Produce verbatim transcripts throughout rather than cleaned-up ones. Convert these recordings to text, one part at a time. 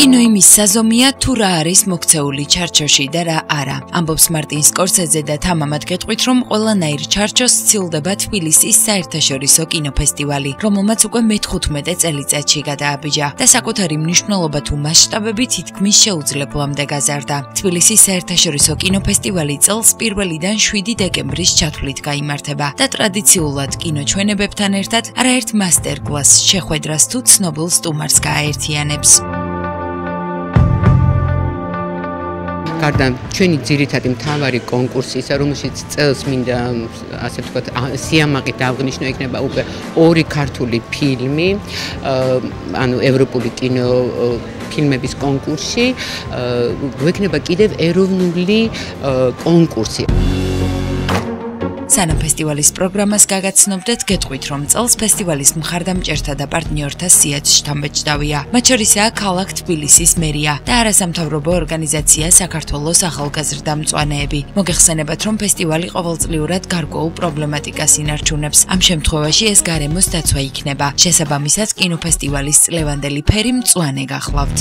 კინო იმის საზომია თუ რა არის მოქცეული ჩარჩოში და რა არა. ამბობს მარტინ სკორსეზე და თამამად გეტყვით, რომ ყველანაირ ჩარჩოს სცილდება თბილისის საერთაშორისო კინოფესტივალი, რომელმაც უკვე მეთხუთმეტე წელიწადში გადააბიჯა და საკუთარი მნიშვნელობა თუ მასშტაბები თითქმის შეუძლებლამდე გაზარდა. თბილისის საერთაშორისო კინოფესტივალი წელს პირველიდან შვიდი დეკემბრის ჩათვლით გაიმართება და ტრადიციულად კინოჩვენებებთან ერთად არაერთ მასტერკლასს შეხვედრას თუ ცნობილ სტუმარს გააერთიანებს. გარდა ჩვენი ძირითადი მთავარი კონკურსისა, რომელშიც წელს მინდა ასე ვთქვათ, სიამაყით დავღნიშნო, იქნება უკვე ორი ქართული ფილმი, ანუ ევროპული კინო ფილმების კონკურსი, გვექნება კიდევ ეროვნული კონკურსი. სანამ ფესტივალის პროგრამას გაგაცნობდეთ, გეტყვით, რომ წელს ფესტივალის მხარდამჭერთა და პარტნიორთა სიაც შთამბეჭდავია. მათ შორისაა ქალაქ თბილისის მერია და არასამთავრობო ორგანიზაცია საქართველოს ახალგაზრდა მწვანეები. მოგეხსენებათ, რომ ფესტივალი ყოველწლიურად გარკვეულ პრობლემატიკას ინარჩუნებს. ამ შემთხვევაში ეს გარემოს დაცვა იქნება. შესაბამისად, კინოფესტივალის წლევანდელი ფერი მწვანე გახლავთ.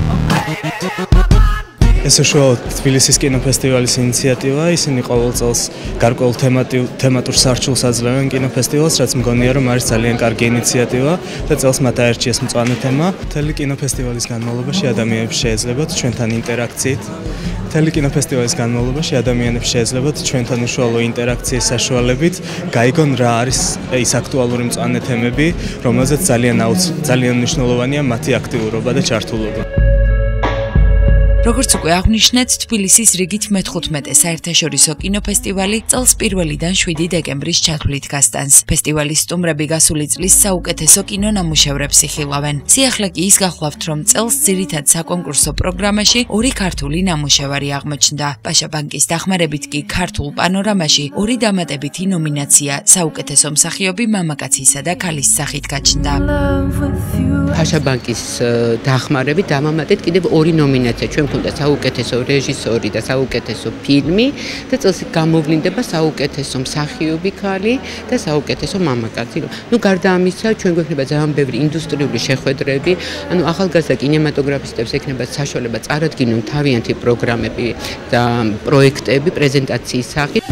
ეს უშუალოდ თბილისის კინოფესტივალის ინიციატივაა. ისინი ყოველ წელს გარკვეულ თემატურ სარჩულს აძლევენ კინოფესტივალს, რაც მგონია, რომ არის ძალიან კარგი ინიციატივა და წელს მათ აერჩიეს მწვანე თემა. მთელი კინოფესტივალის განმავლობაში ადამიანებს შეეძლებათ ჩვენთან ინტერაქციით. მთელი კინოფესტივალის განმავლობაში ადამიანებს შეეძლებათ ჩვენთან უშუალო ინტერაქციის საშუალებით გაიგონ რა არის ის აქტუალური მწვანე თემები, რომელზეც ძალიან ძალიან მნიშვნელოვანია მათი აქტიურობა და ჩართულობა. როგორც უკვე აღვნიშნეთ, თბილისის რიგით მეთხუთმეტე საერთაშორისო კინოფესტივალი წელს პირველიდან შვიდი დეკემბრის ჩათვლით გასტანს. ფესტივალის სტუმრები გასული წლის საუკეთესო კინონამუშევრებს იხილავენ. სიახლე კი ის გახლავთ, რომ წელს ძირითად საკონკურსო პროგრამაში ორი ქართული ნამუშევარი აღმოჩნდა. პაშა ბანკის დახმარებით კი ქართულ პანორამაში ორი დამატებითი ნომინაცია საუკეთესო მსახიობი მამაკაცისა და ქალის სახით გაჩნდა. პაშა ბანკის დახმარებით დამამატეთ კიდევ ორი ნომინაცია. ჩვენ და საუკეთესო რეჟისორი და საუკეთესო ფილმი და წელს გამოვლინდება საუკეთესო მსახიობი ქალი და საუკეთესო მამაკაცი. ნუ გარდა ამისა, ჩვენ გვექნება ძალიან ბევრი ინდუსტრიული შეხვედრები, ანუ ახალგაზრდა კინემატოგრაფისტებს ექნება საშუალება წარადგინონ თავიანთი პროგრამები და პროექტები პრეზენტაციის სახით.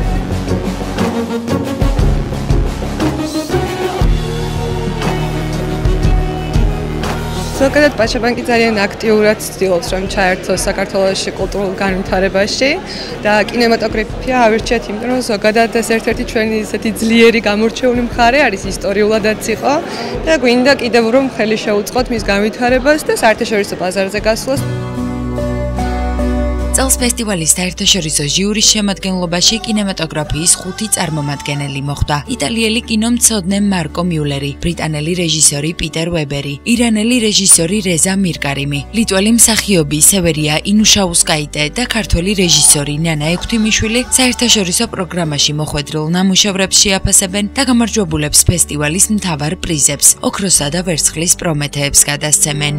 ზოგადად პაშა ბანკი ძალიან აქტიურად ცდილობს, რომ ჩაერთოს საქართველოში კულტურულ განვითარებაში და კინემატოგრაფია ავირჩიეთ, იმიტომ რომ ზოგადად ეს ერთ-ერთი ჩვენი ისეთი ძლიერი გამორჩეული მხარე არის, ისტორიულადაც იყო და გვინდა კიდევ რომ ხელი შეუწყოთ მის განვითარებას და საერთაშორისო ბაზარზე გასვლას. წელს ფესტივალის საერთაშორისო ჟიურის შემადგენლობაში კინემატოგრაფიის ხუთი წარმომადგენელი მოხვდა. იტალიელი კინომცოდნე მარკო მიულერი, ბრიტანელი რეჟისორი პიტერ ვებერი, ირანელი რეჟისორი რეზა მირკარიმი, ლიტველი მსახიობი სევერია ინუშაუსკაიტე და ქართველი რეჟისორი ნანა ექვთიმიშვილი საერთაშორისო პროგრამაში მოხვედრილ ნამუშევრებს შეაფასებენ და გამარჯვებულებს ფესტივალის მთავარ პრიზებს, ოქროსა და ვერცხლის პრომეთეებს გადასცემენ.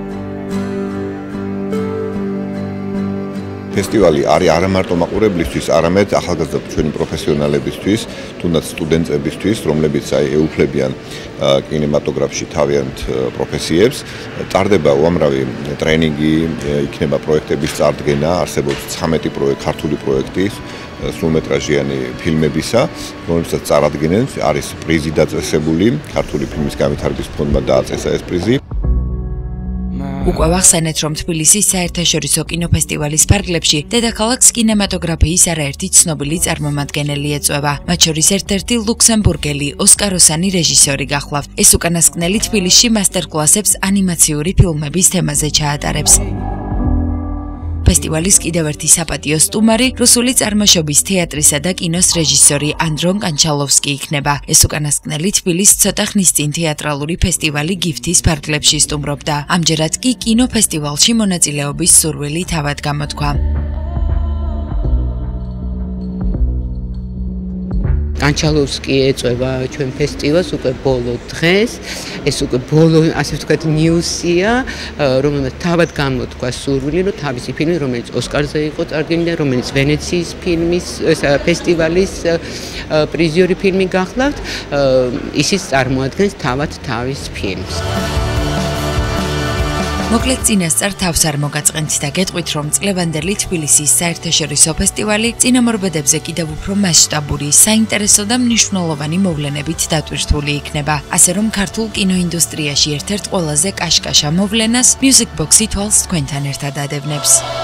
ფესტივალი არის არა მარტო მაყურებლისთვის, არამედ ახალგაზრდა ჩვენი პროფესიონალებისთვის, თუნდაც სტუდენტებისთვის, რომლებიც აი ეუფლებიან კინემატოგრაფში თავიანთ პროფესიებს. ტარდება უამრავი ტრენინგი, იქნება პროექტების წარდგენა, არსებობს ცხრამეტი პროექტი, ქართული პროექტი სრულმეტრაჟიანი ფილმებისა, რომლებსაც წარადგენენ, არის პრიზი დაწესებული, ქართული ფილმის განვითარების ფონდმა დააწესა ეს პრიზი. უკვე ვახსენეთ, რომ თბილისის საერთაშორისო კინოფესტივალის ფარგლებში დედაქალაქს კინემატოგრაფიის არაერთი ცნობილი წარმომადგენელი ეწვევა. მათ შორის ერთ-ერთი ლუქსემბურგელი ოსკაროსანი რეჟისორი გახლავთ. ეს უკანასკნელი თბილისში მასტერკლასებს ანიმაციური ფილმების თემაზე ჩაატარებს. ფესტივალის კიდევ ერთი საპატიო სტუმარი რუსული წარმოშობის თეატრისა და კინოს რეჟისორი ანდრონ კანჩალოვსკი იქნება. ეს უკანასკნელი თბილის ცოტა ხნის წინ თეატრალური ფესტივალი გიფთის ფარგლებში სტუმრობდა. ამჯერად კი კინოფესტივალში მონაწილეობის სურვილი თავად გამოთქვა. კანჩალოვსკი ეწვევა ჩვენ ფესტივალს უკვე ბოლო დღეს. ეს უკვე ბოლო, ასე ვთქვათ, ნიუსია, რომელმაც თავად გამოთქვა სურვილი, რომ თავისი ფილმი, რომელიც ოსკარზე იყო წარდგენილი, რომელიც ვენეციის ფილმის ფესტივალის პრიზიორი ფილმი გახლავთ, ისიც წარმოადგენს თავად თავის ფილმს. მოკლედ წინასწარ თავს არ მოგაწყენთ და გეტყვით, რომ წლევანდელი თბილისის საერთაშორისო ფესტივალი წინამორბედებზე კიდევ უფრო მასშტაბური, საინტერესო და მნიშვნელოვანი მოვლენებით დატვირთული იქნება. ასე რომ ქართულ კინოინდუსტრიაში ერთ-ერთ ყველაზე კაშკაშა მოვლენას Music Box-ი თვალს თქვენთან ერთად ადევნებს.